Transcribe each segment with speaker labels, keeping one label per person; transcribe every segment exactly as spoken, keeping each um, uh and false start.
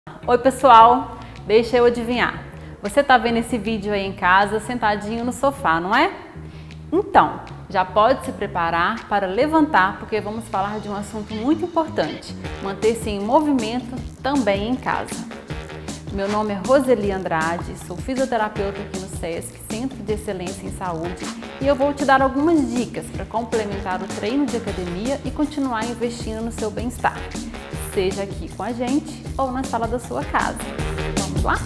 Speaker 1: Oi pessoal, deixa eu adivinhar. Você tá vendo esse vídeo aí em casa, sentadinho no sofá, não é? Então, já pode se preparar para levantar, porque vamos falar de um assunto muito importante, manter-se em movimento também em casa. Meu nome é Roseli Andrade, sou fisioterapeuta aqui no SESC, Centro de Excelência em Saúde, e eu vou te dar algumas dicas para complementar o treino de academia e continuar investindo no seu bem-estar, seja aqui com a gente ou na sala da sua casa. Vamos lá?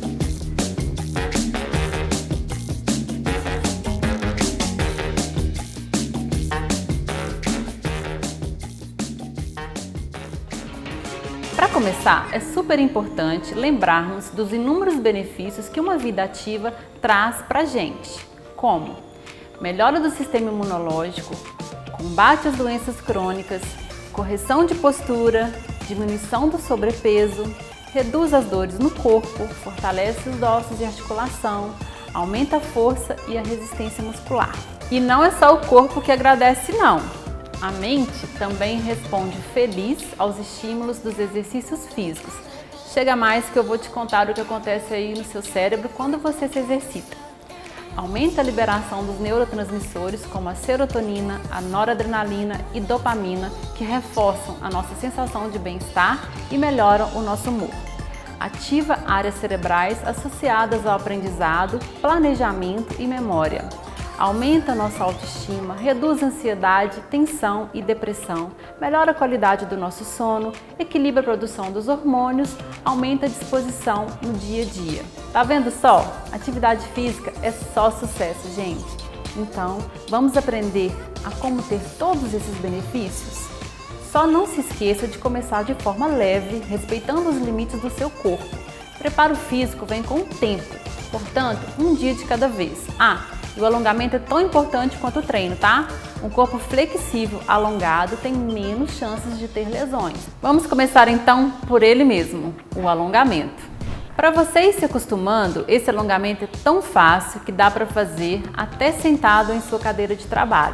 Speaker 1: Para começar, é super importante lembrarmos dos inúmeros benefícios que uma vida ativa traz para a gente, como melhora do sistema imunológico, combate às doenças crônicas, correção de postura, diminuição do sobrepeso, reduz as dores no corpo, fortalece os ossos e articulação, aumenta a força e a resistência muscular. E não é só o corpo que agradece não. A mente também responde feliz aos estímulos dos exercícios físicos. Chega mais que eu vou te contar o que acontece aí no seu cérebro quando você se exercita. Aumenta a liberação dos neurotransmissores como a serotonina, a noradrenalina e dopamina, que reforçam a nossa sensação de bem-estar e melhoram o nosso humor. Ativa áreas cerebrais associadas ao aprendizado, planejamento e memória. Aumenta a nossa autoestima, reduz a ansiedade, tensão e depressão, melhora a qualidade do nosso sono, equilibra a produção dos hormônios, aumenta a disposição no dia a dia. Tá vendo só? Atividade física é só sucesso, gente. Então, vamos aprender a como ter todos esses benefícios? Só não se esqueça de começar de forma leve, respeitando os limites do seu corpo. Preparo físico vem com o tempo, portanto, um dia de cada vez. Ah, e o alongamento é tão importante quanto o treino, tá? Um corpo flexível, alongado, tem menos chances de ter lesões. Vamos começar então por ele mesmo, o alongamento. Para você ir se acostumando, esse alongamento é tão fácil que dá para fazer até sentado em sua cadeira de trabalho.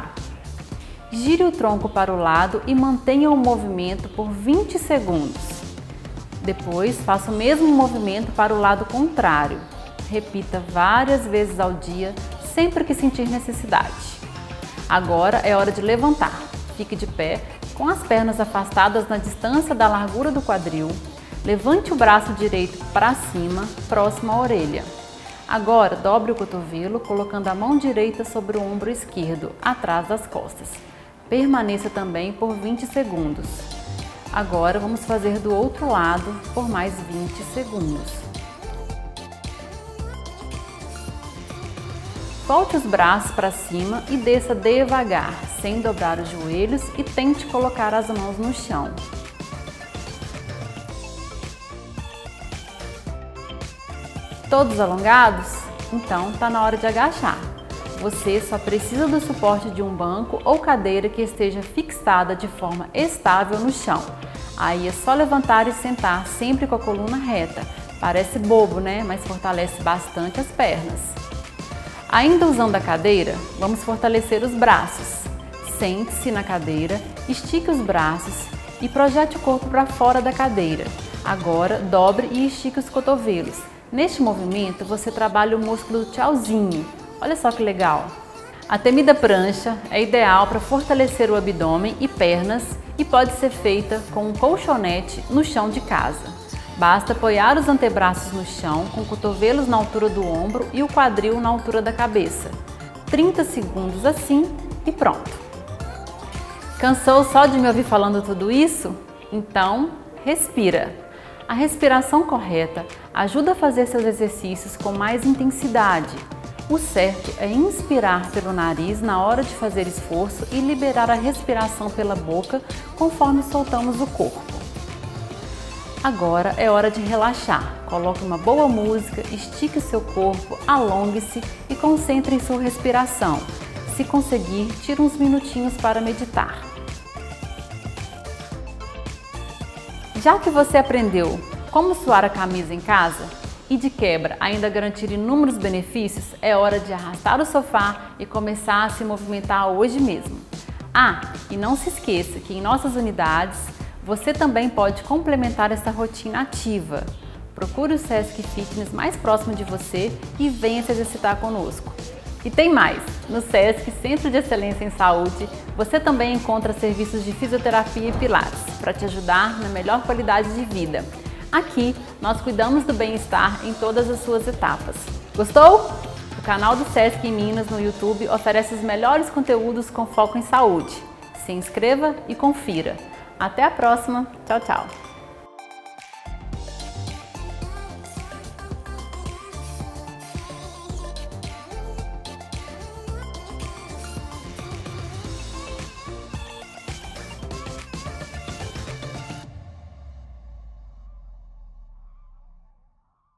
Speaker 1: Gire o tronco para o lado e mantenha o movimento por vinte segundos. Depois, faça o mesmo movimento para o lado contrário. Repita várias vezes ao dia, sempre que sentir necessidade. Agora é hora de levantar. Fique de pé, com as pernas afastadas na distância da largura do quadril. Levante o braço direito para cima, próximo à orelha. Agora dobre o cotovelo, colocando a mão direita sobre o ombro esquerdo, atrás das costas. Permaneça também por vinte segundos. Agora vamos fazer do outro lado por mais vinte segundos. Volte os braços para cima e desça devagar, sem dobrar os joelhos e tente colocar as mãos no chão. Todos alongados? Então está na hora de agachar. Você só precisa do suporte de um banco ou cadeira que esteja fixada de forma estável no chão. Aí é só levantar e sentar sempre com a coluna reta. Parece bobo, né? Mas fortalece bastante as pernas. Ainda usando a cadeira, vamos fortalecer os braços. Sente-se na cadeira, estique os braços e projete o corpo para fora da cadeira. Agora, dobre e estique os cotovelos. Neste movimento, você trabalha o músculo do tchauzinho. Olha só que legal! A temida prancha é ideal para fortalecer o abdômen e pernas e pode ser feita com um colchonete no chão de casa. Basta apoiar os antebraços no chão, com cotovelos na altura do ombro e o quadril na altura da cabeça. trinta segundos assim e pronto. Cansou só de me ouvir falando tudo isso? Então, respira. A respiração correta ajuda a fazer seus exercícios com mais intensidade. O certo é inspirar pelo nariz na hora de fazer esforço e liberar a respiração pela boca conforme soltamos o corpo. Agora é hora de relaxar. Coloque uma boa música, estique o seu corpo, alongue-se e concentre em sua respiração. Se conseguir, tire uns minutinhos para meditar. Já que você aprendeu como suar a camisa em casa e de quebra ainda garantir inúmeros benefícios, é hora de arrastar o sofá e começar a se movimentar hoje mesmo. Ah, e não se esqueça que em nossas unidades você também pode complementar essa rotina ativa. Procure o Sesc Fitness mais próximo de você e venha se exercitar conosco. E tem mais! No Sesc Centro de Excelência em Saúde, você também encontra serviços de fisioterapia e pilates para te ajudar na melhor qualidade de vida. Aqui, nós cuidamos do bem-estar em todas as suas etapas. Gostou? O canal do Sesc em Minas no YouTube oferece os melhores conteúdos com foco em saúde. Se inscreva e confira. Até a próxima. Tchau, tchau.